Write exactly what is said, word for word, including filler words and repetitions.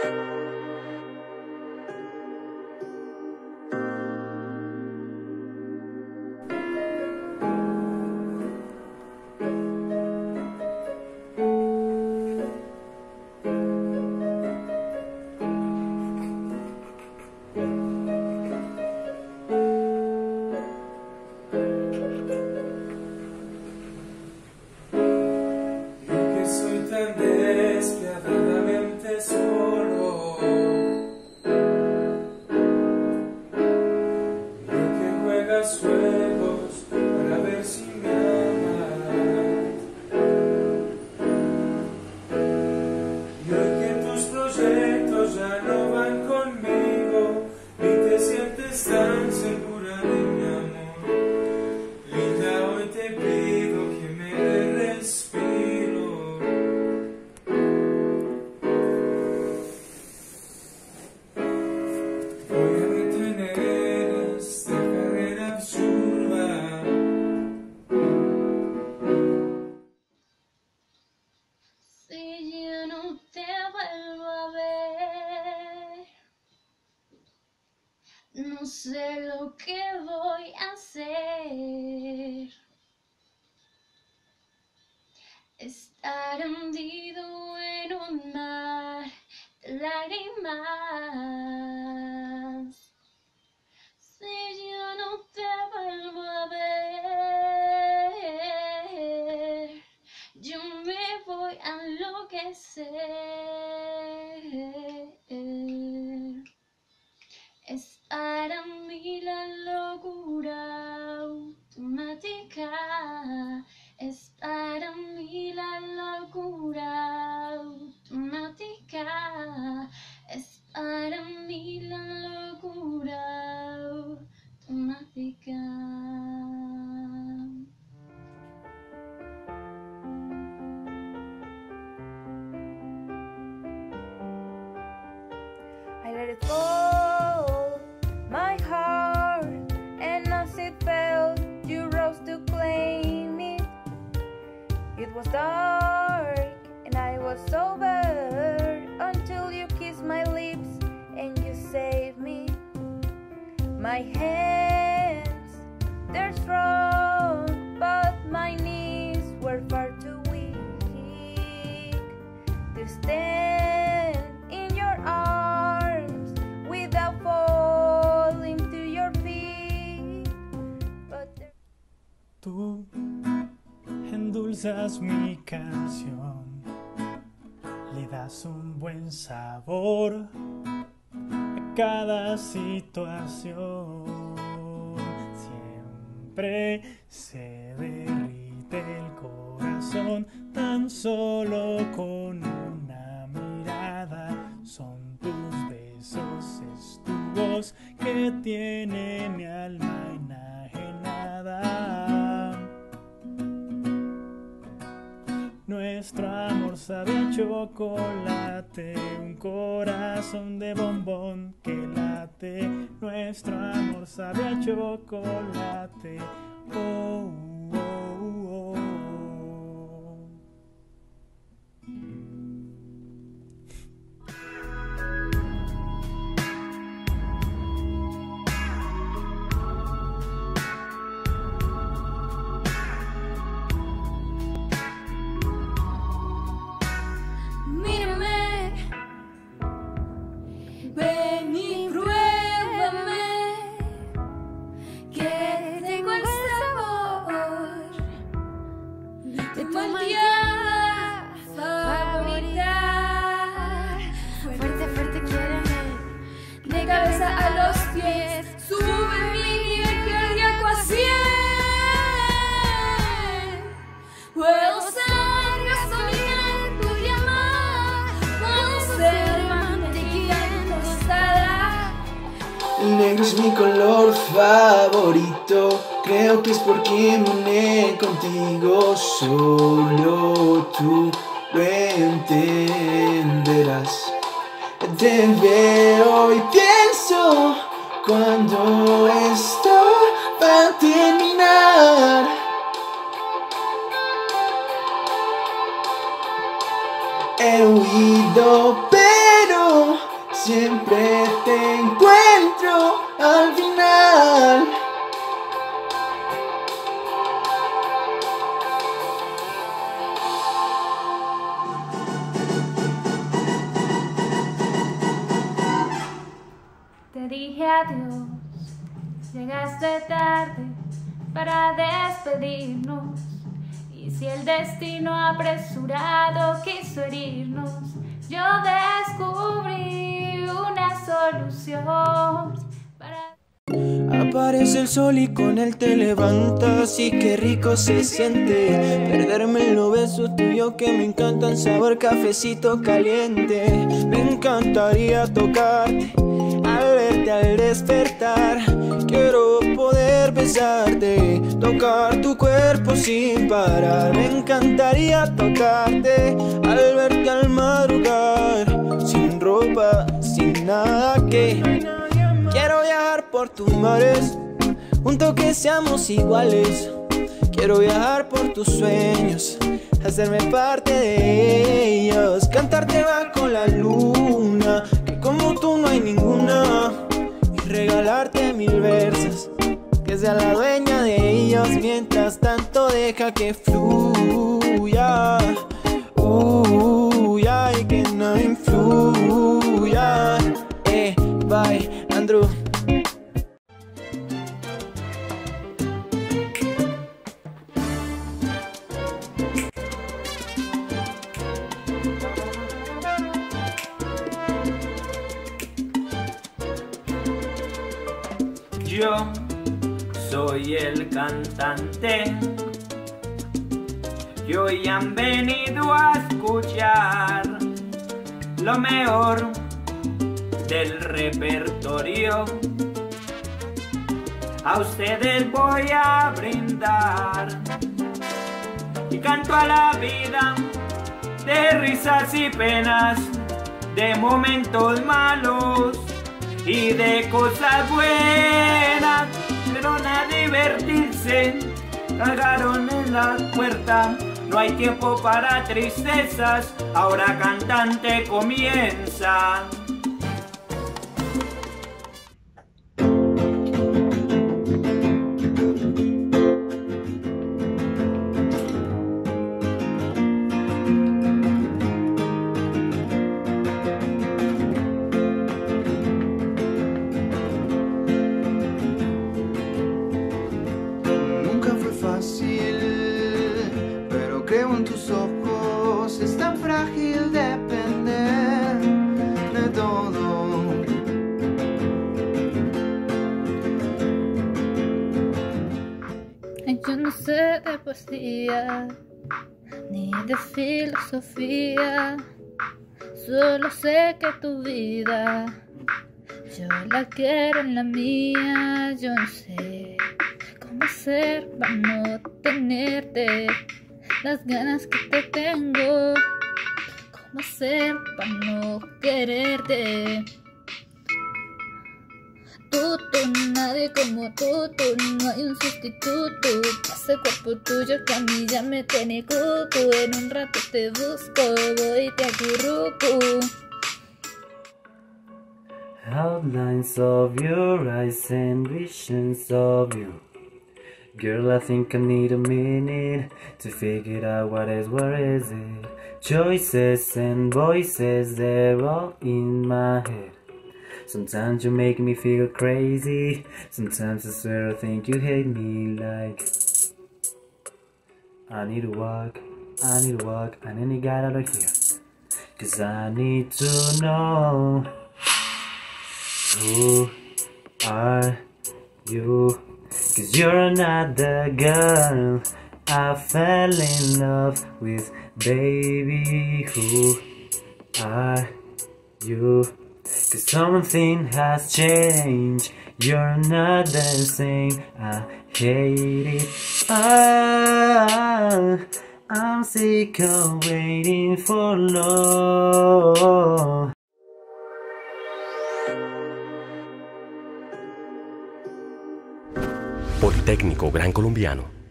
Despiadadamente solo, yo que juegas juegos para ver si me amas, y hoy que tus proyectos ya no van conmigo y te sientes tan segura de mi amor, linda, hoy te pido que me des respiro. No sé lo que voy a hacer. Estar hundido en un mar de lágrimas. Si yo no te vuelvo a ver, yo me voy a enloquecer. Es para mí la locura automática. Es para mí la locura automática. Es para mí la locura automática. I let it fall, my heart, and as it fell, you rose to claim it. It was dark, and I was sober, until you kissed my lips, and you saved me. My hands, they're strong, but my knees were far too weak to stand in your arms without falling to your feet. But there... Tú endulzas mi canción, le das un buen sabor a cada situación. Siempre se derrite el corazón tan solo con una mirada. Son tus besos, es tu voz que tiene mi alma enajenada. Nuestro amor sabe a chocolate, un corazón de bombón que late. Nuestro amor sabe a chocolate. Oh, oh, oh. Ven y pruébame, que tengo el sabor de tu malteada favorita. Fuerte, fuerte, quiéreme, de cabeza a los pies, sube mi nivel cardíaco a cien. Puedo ser gasolina en tu llamada, puedo ser mantequilla en tostada. El negro es mi color favorito, creo que es porque me uní contigo, solo tú lo entenderás. Te veo y pienso cuando esto va a terminar. He huido, pero siempre te encuentro al final. Te dije adiós, llegaste tarde para despedirnos. Y si el destino apresurado quiso herirnos, yo descubrí una solución para... Aparece el sol y con él te levantas, y qué rico se siente perderme en los besos tuyos que me encantan, sabor cafecito caliente. Me encantaría tocarte al verte al despertar, quiero poder besarte, tocar tu cuerpo sin parar. Me encantaría tocarte al verte al madrugar, sin ropa, sin nada que... Quiero viajar por tus mares, junto que seamos iguales. Quiero viajar por tus sueños, hacerme parte de ellos, cantarte bajo la luna, que como tú no hay ninguna, y regalarte mil versos, que sea la dueña de ellos. Mientras tanto deja que fluya, huya, y que no influya. Eh, bye, Andrew. Yo soy el cantante y hoy han venido a escuchar lo mejor del repertorio. A ustedes voy a brindar y canto a la vida de risas y penas, de momentos malos y de cosas buenas. Fueron a divertirse, cagaron en la puerta. No hay tiempo para tristezas, ahora cantante comienza. Pero creo en tus ojos, es tan frágil depender de todo. Yo no sé de poesía ni de filosofía, solo sé que tu vida yo la quiero en la mía. Yo no sé cómo hacer para no tenerte las ganas que te tengo, cómo hacer para no quererte. Tú, tú, nadie como tú, tú, no hay un sustituto. Ese cuerpo tuyo que a mí ya me tiene cucu. En un rato te busco, voy y te acurruco. Outlines of your eyes and visions of you. Girl, I think I need a minute to figure out what is, what is it. Choices and voices, they're all in my head. Sometimes you make me feel crazy, sometimes I swear I think you hate me like. I need to walk, I need to walk, and then you got out of here. Cause I need to know, who are you? Cause you're not the girl I fell in love with, baby. Who are you? Cause something has changed, you're not the same, I hate it. Ah, I'm sick of waiting for love. Politécnico Gran Colombiano.